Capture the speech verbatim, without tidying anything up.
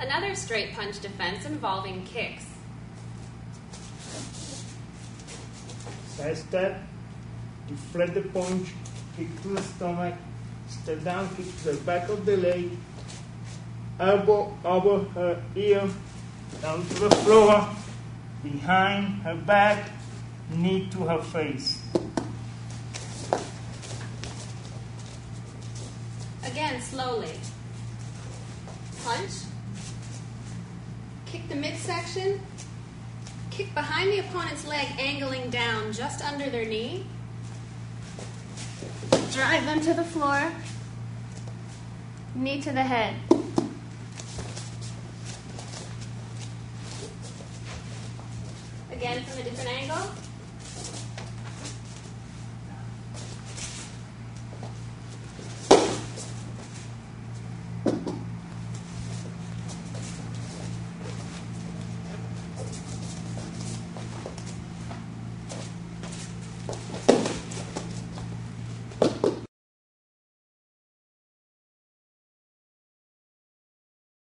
Another straight punch defense involving kicks. Side step, deflect the punch, kick to the stomach, step down, kick to the back of the leg, elbow over her ear, down to the floor, behind her back, knee to her face. Again, slowly. Punch. Kick the midsection. Kick behind the opponent's leg, angling down just under their knee. Drive them to the floor. Knee to the head. Again from a different angle.